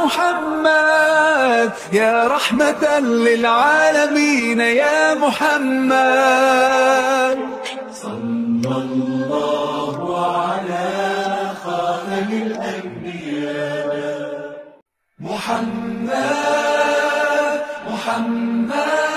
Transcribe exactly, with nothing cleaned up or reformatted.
محمد، يا رحمة للعالمين يا محمد. صلى الله على خاتم الأنبياء محمد محمد